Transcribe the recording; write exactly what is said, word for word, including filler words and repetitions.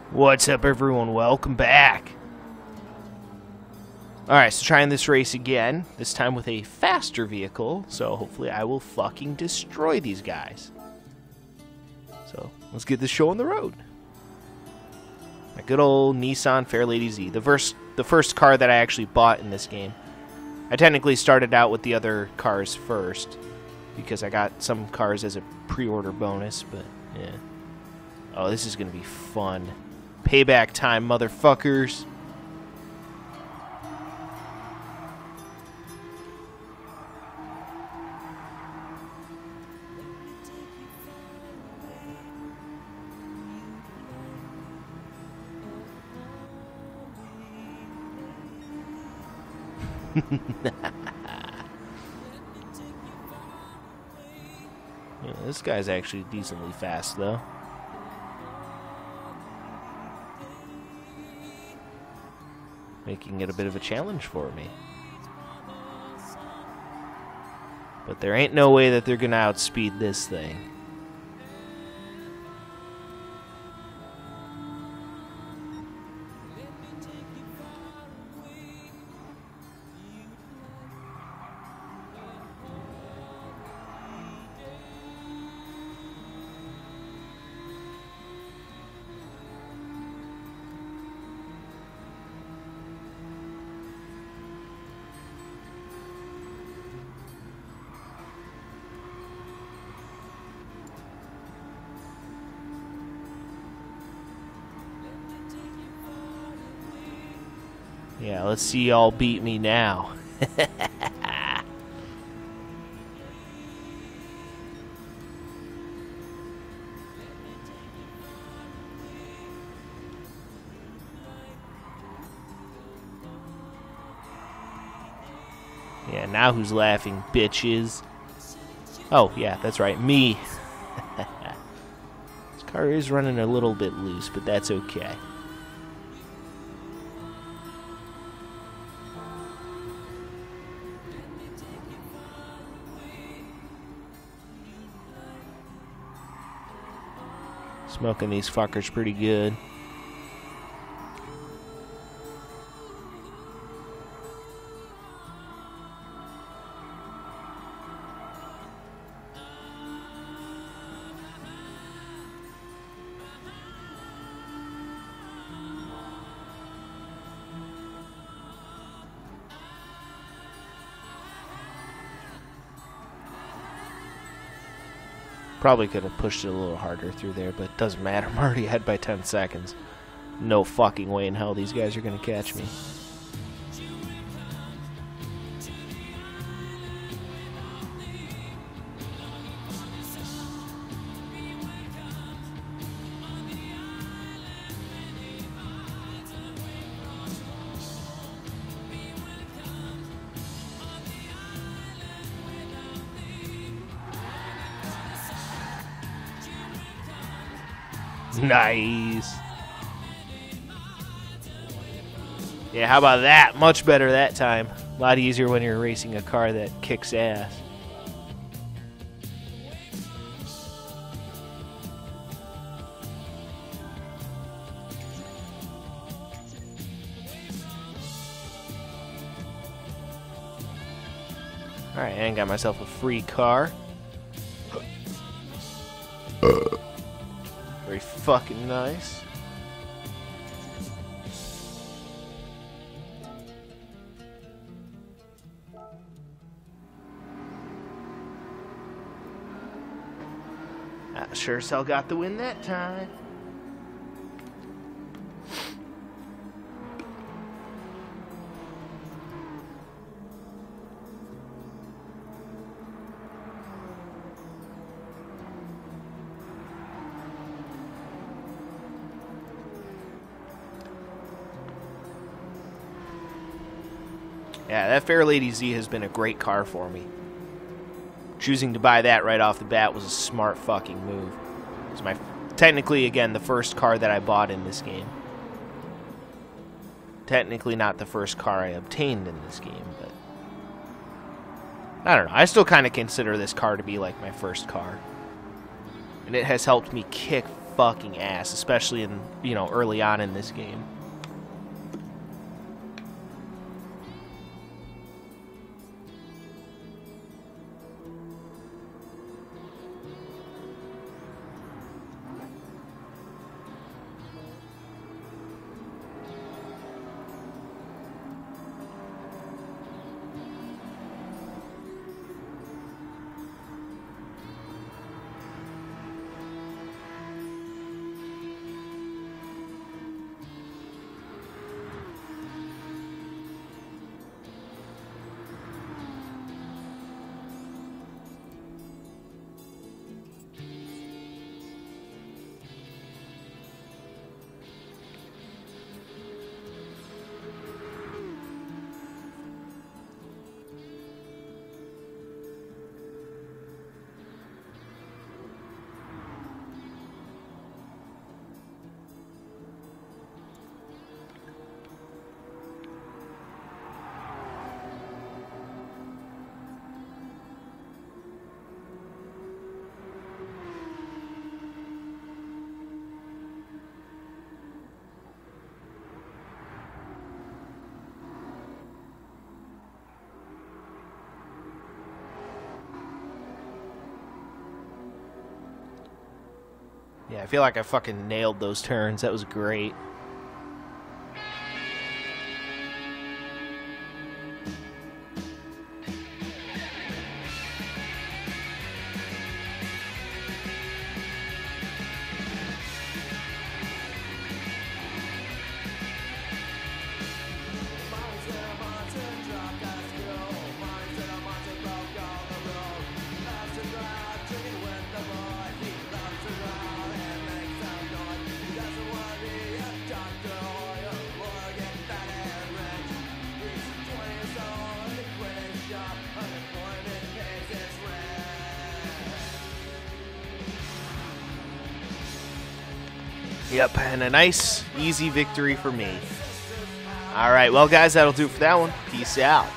What's up, everyone? Welcome back. Alright, so trying this race again, this time with a faster vehicle, so hopefully I will fucking destroy these guys. So, let's get this show on the road. My good old Nissan Fairlady Z, the first, the first car that I actually bought in this game. I technically started out with the other cars first, because I got some cars as a pre-order bonus, but yeah. Oh, this is going to be fun. Payback time, motherfuckers. Yeah, this guy's actually decently fast, though. Making it a bit of a challenge for me. But there ain't no way that they're gonna outspeed this thing. Yeah, let's see y'all beat me now. Yeah, now who's laughing, bitches? Oh, yeah, that's right, me. This car is running a little bit loose, but that's okay. Smoking these fuckers pretty good. Probably could have pushed it a little harder through there, but it doesn't matter. I'm already ahead by ten seconds. No fucking way in hell these guys are going to catch me. Nice. Yeah, how about that? Much better that time. A lot easier when you're racing a car that kicks ass. Alright, and got myself a free car. Very fucking nice. I sure as hell got the win that time. Yeah, that Fairlady Z has been a great car for me. Choosing to buy that right off the bat was a smart fucking move. It's my, technically, again, the first car that I bought in this game. Technically not the first car I obtained in this game, but I don't know. I still kind of consider this car to be like my first car. And it has helped me kick fucking ass, especially in, you know, early on in this game. Yeah, I feel like I fucking nailed those turns. That was great. Yep, and a nice, easy victory for me. All right, well, guys, that'll do it for that one. Peace out.